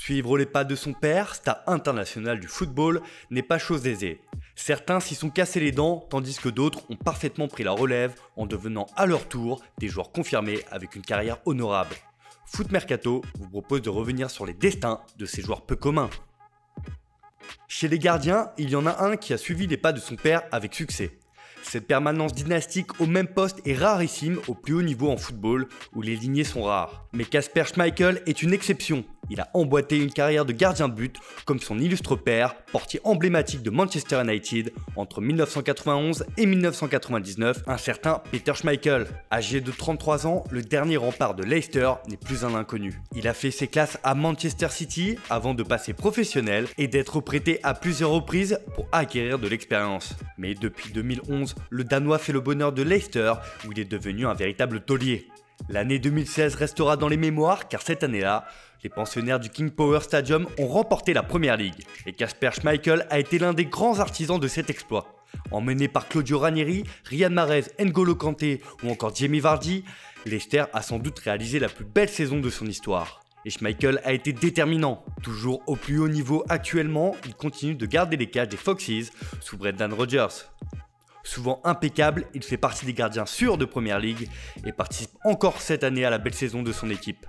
Suivre les pas de son père, star international du football, n'est pas chose aisée. Certains s'y sont cassés les dents, tandis que d'autres ont parfaitement pris la relève en devenant à leur tour des joueurs confirmés avec une carrière honorable. Foot Mercato vous propose de revenir sur les destins de ces joueurs peu communs. Chez les gardiens, il y en a un qui a suivi les pas de son père avec succès. Cette permanence dynastique au même poste est rarissime au plus haut niveau en football, où les lignées sont rares. Mais Kasper Schmeichel est une exception. Il a emboîté une carrière de gardien de but comme son illustre père, portier emblématique de Manchester United entre 1991 et 1999, un certain Peter Schmeichel. Âgé de 33 ans, le dernier rempart de Leicester n'est plus un inconnu. Il a fait ses classes à Manchester City avant de passer professionnel et d'être prêté à plusieurs reprises pour acquérir de l'expérience. Mais depuis 2011, le Danois fait le bonheur de Leicester où il est devenu un véritable taulier. L'année 2016 restera dans les mémoires car cette année-là, les pensionnaires du King Power Stadium ont remporté la Premier League et Kasper Schmeichel a été l'un des grands artisans de cet exploit. Emmené par Claudio Ranieri, Riyad Mahrez, N'Golo Kanté ou encore Jamie Vardy, Leicester a sans doute réalisé la plus belle saison de son histoire. Et Schmeichel a été déterminant. Toujours au plus haut niveau actuellement, il continue de garder les cages des Foxes sous Brendan Rodgers. Souvent impeccable, il fait partie des gardiens sûrs de Premier League et participe encore cette année à la belle saison de son équipe.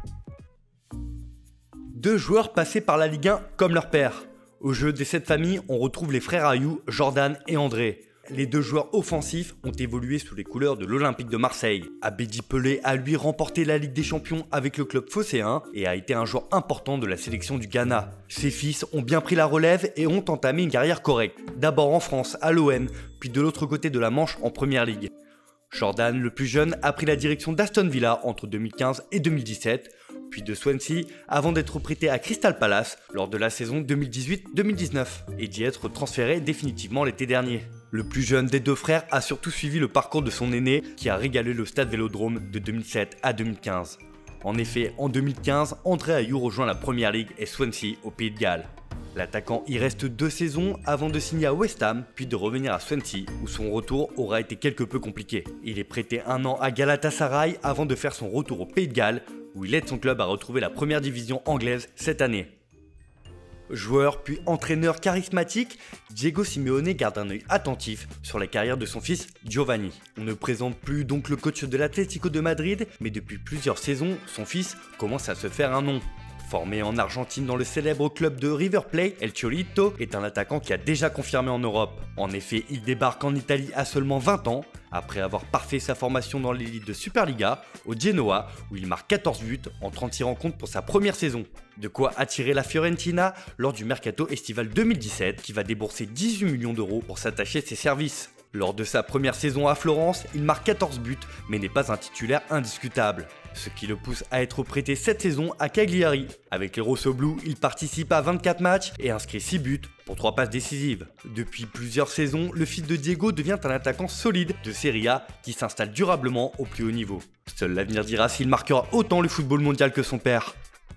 Deux joueurs passés par la Ligue 1 comme leur père. Au jeu de cette famille, on retrouve les frères Ayou, Jordan et André. Les deux joueurs offensifs ont évolué sous les couleurs de l'Olympique de Marseille. Abedi Pelé a lui remporté la Ligue des Champions avec le club phocéen et a été un joueur important de la sélection du Ghana. Ses fils ont bien pris la relève et ont entamé une carrière correcte. D'abord en France, à l'OM, puis de l'autre côté de la Manche en Première Ligue. Jordan, le plus jeune, a pris la direction d'Aston Villa entre 2015 et 2017, puis de Swansea avant d'être prêté à Crystal Palace lors de la saison 2018-2019 et d'y être transféré définitivement l'été dernier. Le plus jeune des deux frères a surtout suivi le parcours de son aîné qui a régalé le stade Vélodrome de 2007 à 2015. En effet, en 2015, André Ayou rejoint la Première Ligue et Swansea au Pays de Galles. L'attaquant y reste 2 saisons avant de signer à West Ham, puis de revenir à Swansea, où son retour aura été quelque peu compliqué. Il est prêté 1 an à Galatasaray avant de faire son retour au Pays de Galles, où il aide son club à retrouver la première division anglaise cette année. Joueur puis entraîneur charismatique, Diego Simeone garde un œil attentif sur la carrière de son fils Giovanni. On ne présente plus donc le coach de l'Atlético de Madrid, mais depuis plusieurs saisons, son fils commence à se faire un nom. Formé en Argentine dans le célèbre club de River Plate, El Cholito est un attaquant qui a déjà confirmé en Europe. En effet, il débarque en Italie à seulement 20 ans, après avoir parfait sa formation dans l'élite de Superliga, au Genoa, où il marque 14 buts en 36 rencontres pour sa première saison. De quoi attirer la Fiorentina lors du mercato estival 2017, qui va débourser 18 millions d'euros pour s'attacher ses services. Lors de sa première saison à Florence, il marque 14 buts, mais n'est pas un titulaire indiscutable. Ce qui le pousse à être prêté cette saison à Cagliari. Avec les Rossoblu, il participe à 24 matchs et inscrit 6 buts pour 3 passes décisives. Depuis plusieurs saisons, le fils de Diego devient un attaquant solide de Serie A qui s'installe durablement au plus haut niveau. Seul l'avenir dira s'il marquera autant le football mondial que son père.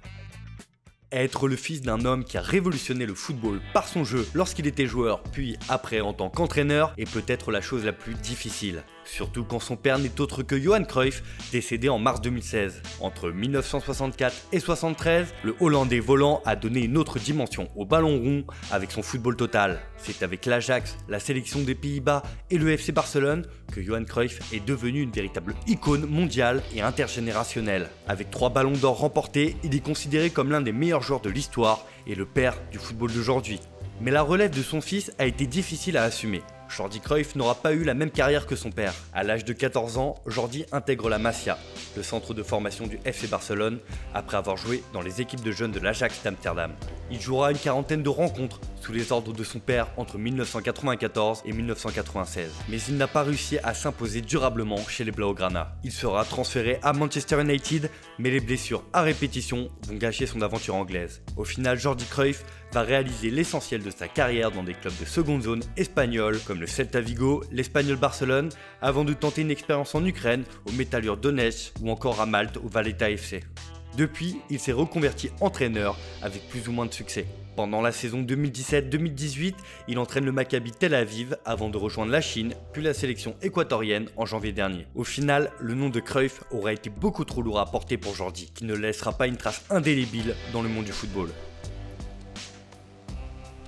Être le fils d'un homme qui a révolutionné le football par son jeu lorsqu'il était joueur, puis après en tant qu'entraîneur, est peut-être la chose la plus difficile. Surtout quand son père n'est autre que Johan Cruyff, décédé en mars 2016. Entre 1964 et 1973, le Hollandais volant a donné une autre dimension au ballon rond avec son football total. C'est avec l'Ajax, la sélection des Pays-Bas et le FC Barcelone que Johan Cruyff est devenu une véritable icône mondiale et intergénérationnelle. Avec 3 ballons d'or remportés, il est considéré comme l'un des meilleurs joueurs de l'histoire et le père du football d'aujourd'hui. Mais la relève de son fils a été difficile à assumer. Jordi Cruyff n'aura pas eu la même carrière que son père. À l'âge de 14 ans, Jordi intègre la Masia, le centre de formation du FC Barcelone, après avoir joué dans les équipes de jeunes de l'Ajax d'Amsterdam. Il jouera une quarantaine de rencontres sous les ordres de son père entre 1994 et 1996. Mais il n'a pas réussi à s'imposer durablement chez les Blaugrana. Il sera transféré à Manchester United, mais les blessures à répétition vont gâcher son aventure anglaise. Au final, Jordi Cruyff va réaliser l'essentiel de sa carrière dans des clubs de seconde zone espagnols comme le Celta Vigo, l'Espagnol Barcelone, avant de tenter une expérience en Ukraine au Metalurg Donetsk ou encore à Malte au Valletta FC. Depuis, il s'est reconverti entraîneur avec plus ou moins de succès. Pendant la saison 2017-2018, il entraîne le Maccabi Tel Aviv avant de rejoindre la Chine, puis la sélection équatorienne en janvier dernier. Au final, le nom de Cruyff aura été beaucoup trop lourd à porter pour Jordi, qui ne laissera pas une trace indélébile dans le monde du football.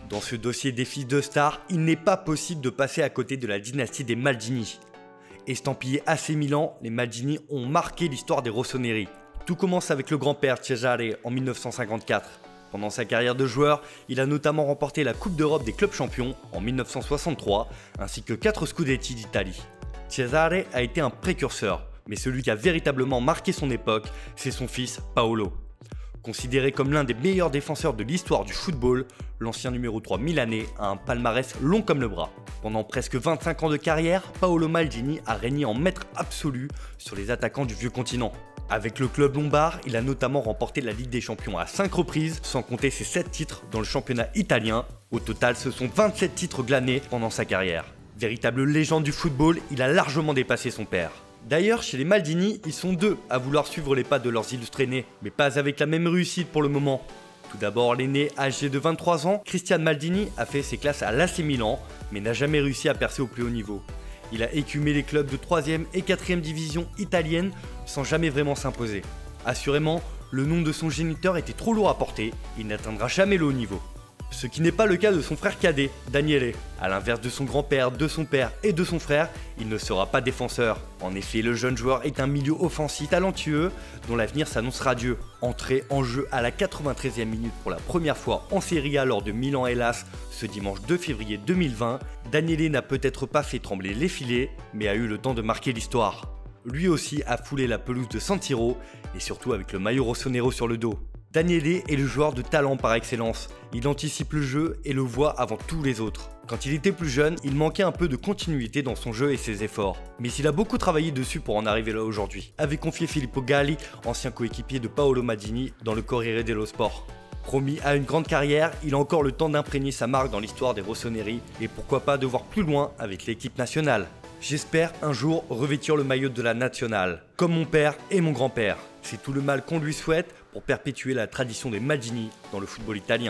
Dans ce dossier des fils de stars, il n'est pas possible de passer à côté de la dynastie des Maldini. Estampillés AC Milan, les Maldini ont marqué l'histoire des rossoneri. Tout commence avec le grand-père Cesare en 1954. Pendant sa carrière de joueur, il a notamment remporté la Coupe d'Europe des clubs champions en 1963, ainsi que 4 Scudetti d'Italie. Cesare a été un précurseur, mais celui qui a véritablement marqué son époque, c'est son fils Paolo. Considéré comme l'un des meilleurs défenseurs de l'histoire du football, l'ancien numéro 3 milanais a un palmarès long comme le bras. Pendant presque 25 ans de carrière, Paolo Maldini a régné en maître absolu sur les attaquants du vieux continent. Avec le club lombard, il a notamment remporté la Ligue des Champions à 5 reprises, sans compter ses 7 titres dans le championnat italien. Au total, ce sont 27 titres glanés pendant sa carrière. Véritable légende du football, il a largement dépassé son père. D'ailleurs, chez les Maldini, ils sont deux à vouloir suivre les pas de leurs illustres aînés, mais pas avec la même réussite pour le moment. Tout d'abord, l'aîné, âgé de 23 ans, Cristian Maldini a fait ses classes à l'AC Milan, mais n'a jamais réussi à percer au plus haut niveau. Il a écumé les clubs de 3e et 4e division italienne sans jamais vraiment s'imposer. Assurément, le nom de son géniteur était trop lourd à porter, il n'atteindra jamais le haut niveau. Ce qui n'est pas le cas de son frère cadet, Daniele. A l'inverse de son grand-père, de son père et de son frère, il ne sera pas défenseur. En effet, le jeune joueur est un milieu offensif talentueux dont l'avenir s'annonce radieux. Entré en jeu à la 93e minute pour la première fois en Serie A lors de Milan-Hellas ce dimanche 2 février 2020, Daniele n'a peut-être pas fait trembler les filets, mais a eu le temps de marquer l'histoire. Lui aussi a foulé la pelouse de San Siro et surtout avec le maillot rossonero sur le dos. Daniele est le joueur de talent par excellence, il anticipe le jeu et le voit avant tous les autres. Quand il était plus jeune, il manquait un peu de continuité dans son jeu et ses efforts. Mais il a beaucoup travaillé dessus pour en arriver là aujourd'hui, avait confié Filippo Galli, ancien coéquipier de Paolo Maldini, dans le Corriere dello Sport. Promis à une grande carrière, il a encore le temps d'imprégner sa marque dans l'histoire des rossoneri et pourquoi pas de voir plus loin avec l'équipe nationale. J'espère un jour revêtir le maillot de la nationale, comme mon père et mon grand-père. C'est tout le mal qu'on lui souhaite pour perpétuer la tradition des Maldini dans le football italien.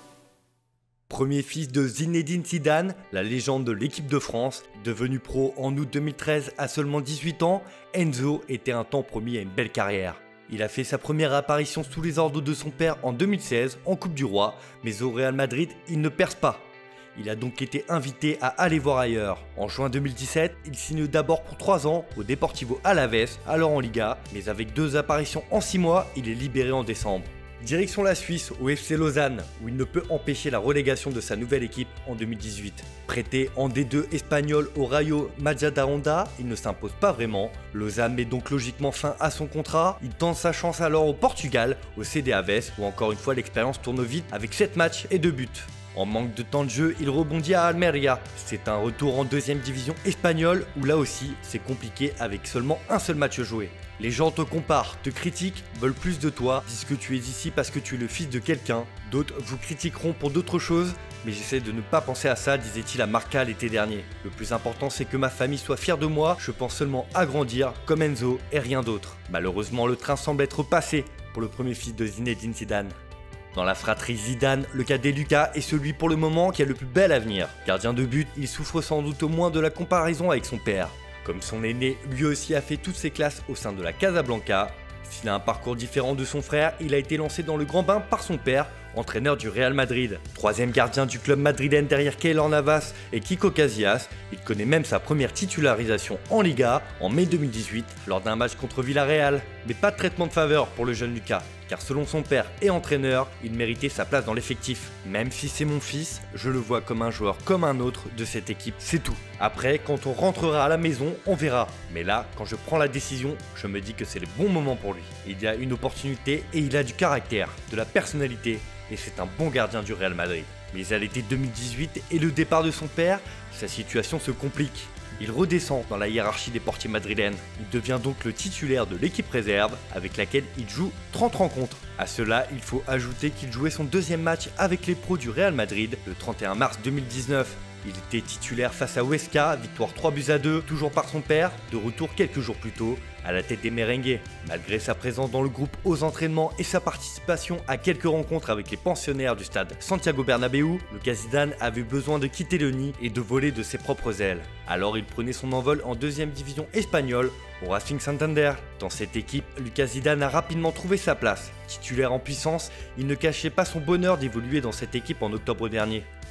Premier fils de Zinedine Zidane, la légende de l'équipe de France, devenu pro en août 2013 à seulement 18 ans, Enzo était un temps promis à une belle carrière. Il a fait sa première apparition sous les ordres de son père en 2016 en Coupe du Roi, mais au Real Madrid, il ne perce pas. Il a donc été invité à aller voir ailleurs. En juin 2017, il signe d'abord pour 3 ans au Deportivo Alavés, alors en Liga, mais avec 2 apparitions en 6 mois, il est libéré en décembre. Direction la Suisse, au FC Lausanne, où il ne peut empêcher la relégation de sa nouvelle équipe en 2018. Prêté en D2 espagnol au Rayo Majadahonda, il ne s'impose pas vraiment. Lausanne met donc logiquement fin à son contrat. Il tente sa chance alors au Portugal, au CD Aves, où encore une fois l'expérience tourne vite avec 7 matchs et 2 buts. En manque de temps de jeu, il rebondit à Almeria. C'est un retour en 2e division espagnole où là aussi c'est compliqué avec seulement un seul match joué. Les gens te comparent, te critiquent, veulent plus de toi, disent que tu es ici parce que tu es le fils de quelqu'un. D'autres vous critiqueront pour d'autres choses, mais j'essaie de ne pas penser à ça, disait-il à Marca l'été dernier. Le plus important c'est que ma famille soit fière de moi, je pense seulement à grandir comme Enzo et rien d'autre. Malheureusement le train semble être passé pour le premier fils de Zinedine Zidane. Dans la fratrie Zidane, le cadet Lucas est celui pour le moment qui a le plus bel avenir. Gardien de but, il souffre sans doute au moins de la comparaison avec son père. Comme son aîné, lui aussi a fait toutes ses classes au sein de la Casablanca. S'il a un parcours différent de son frère, il a été lancé dans le grand bain par son père, entraîneur du Real Madrid. 3e gardien du club madrilène derrière Keylor Navas et Kiko Casillas, il connaît même sa première titularisation en Liga en mai 2018 lors d'un match contre Villarreal. Mais pas de traitement de faveur pour le jeune Lucas, car selon son père et entraîneur, il méritait sa place dans l'effectif. Même si c'est mon fils, je le vois comme un joueur comme un autre de cette équipe, c'est tout. Après, quand on rentrera à la maison, on verra. Mais là, quand je prends la décision, je me dis que c'est le bon moment pour lui. Il y a une opportunité et il a du caractère, de la personnalité, et c'est un bon gardien du Real Madrid. Mais à l'été 2018 et le départ de son père, sa situation se complique. Il redescend dans la hiérarchie des portiers madrilènes. Il devient donc le titulaire de l'équipe réserve avec laquelle il joue 30 rencontres. À cela, il faut ajouter qu'il jouait son 2e match avec les pros du Real Madrid le 31 mars 2019. Il était titulaire face à Huesca, victoire 3-2, toujours par son père, de retour quelques jours plus tôt, à la tête des merengues. Malgré sa présence dans le groupe aux entraînements et sa participation à quelques rencontres avec les pensionnaires du stade Santiago Bernabéu, Lucas Zidane avait besoin de quitter le nid et de voler de ses propres ailes. Alors il prenait son envol en 2e division espagnole, au Racing Santander. Dans cette équipe, Lucas Zidane a rapidement trouvé sa place. Titulaire en puissance, il ne cachait pas son bonheur d'évoluer dans cette équipe en octobre dernier.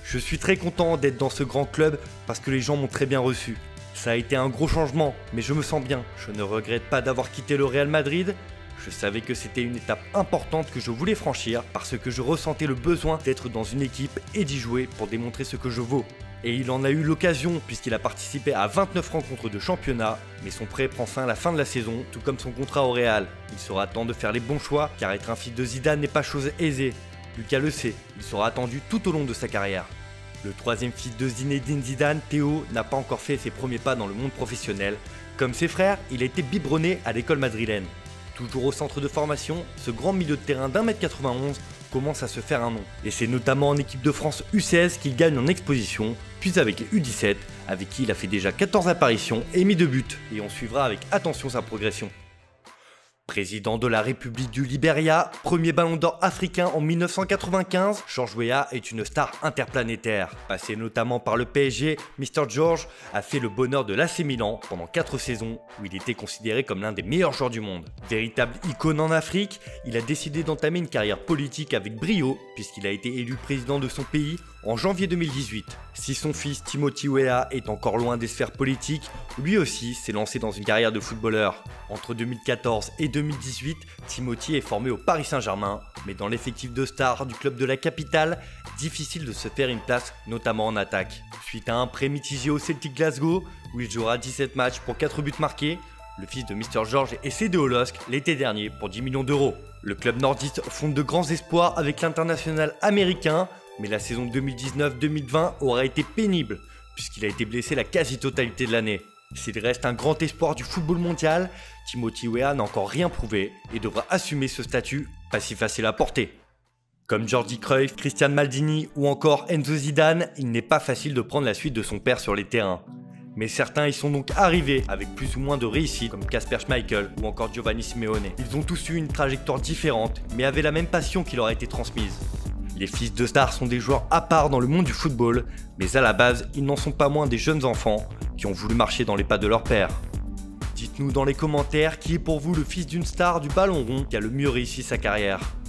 Je suis très content d'être dans ce grand club parce que les gens m'ont très bien reçu. Ça a été un gros changement, mais je me sens bien. Je ne regrette pas d'avoir quitté le Real Madrid. Je savais que c'était une étape importante que je voulais franchir parce que je ressentais le besoin d'être dans une équipe et d'y jouer pour démontrer ce que je vaux. Et il en a eu l'occasion puisqu'il a participé à 29 rencontres de championnat, mais son prêt prend fin à la fin de la saison, tout comme son contrat au Real. Il sera temps de faire les bons choix car être un fils de Zidane n'est pas chose aisée. Lucas le sait, il sera attendu tout au long de sa carrière. Le troisième fils de Zinedine Zidane, Théo, n'a pas encore fait ses premiers pas dans le monde professionnel. Comme ses frères, il a été biberonné à l'école madrilène. Toujours au centre de formation, ce grand milieu de terrain d'1m91 commence à se faire un nom. Et c'est notamment en équipe de France U16 qu'il gagne en exposition, puis avec les U17, avec qui il a fait déjà 14 apparitions et mis 2 buts. Et on suivra avec attention sa progression. Président de la République du Libéria, premier ballon d'or africain en 1995, George Weah est une star interplanétaire. Passé notamment par le PSG, Mr George a fait le bonheur de l'AC Milan pendant 4 saisons où il était considéré comme l'un des meilleurs joueurs du monde. Véritable icône en Afrique, il a décidé d'entamer une carrière politique avec brio puisqu'il a été élu président de son pays en janvier 2018. Si son fils Timothy Weah est encore loin des sphères politiques, lui aussi s'est lancé dans une carrière de footballeur. Entre 2014 et 2018, Timothy est formé au Paris Saint-Germain, mais dans l'effectif de stars du club de la capitale, difficile de se faire une place, notamment en attaque. Suite à un prêt mitigé au Celtic Glasgow, où il jouera 17 matchs pour 4 buts marqués, le fils de Mr George est cédé au LOSC l'été dernier pour 10 millions d'euros. Le club nordiste fonde de grands espoirs avec l'international américain, mais la saison 2019-2020 aura été pénible, puisqu'il a été blessé la quasi-totalité de l'année. S'il reste un grand espoir du football mondial, Timothy Weah n'a encore rien prouvé et devra assumer ce statut pas si facile à porter. Comme Jordi Cruyff, Christian Maldini ou encore Enzo Zidane, il n'est pas facile de prendre la suite de son père sur les terrains. Mais certains y sont donc arrivés avec plus ou moins de réussite comme Kasper Schmeichel ou encore Giovanni Simeone. Ils ont tous eu une trajectoire différente mais avaient la même passion qui leur a été transmise. Les fils de stars sont des joueurs à part dans le monde du football, mais à la base, ils n'en sont pas moins des jeunes enfants qui ont voulu marcher dans les pas de leur père. Dites-nous dans les commentaires qui est pour vous le fils d'une star du ballon rond qui a le mieux réussi sa carrière.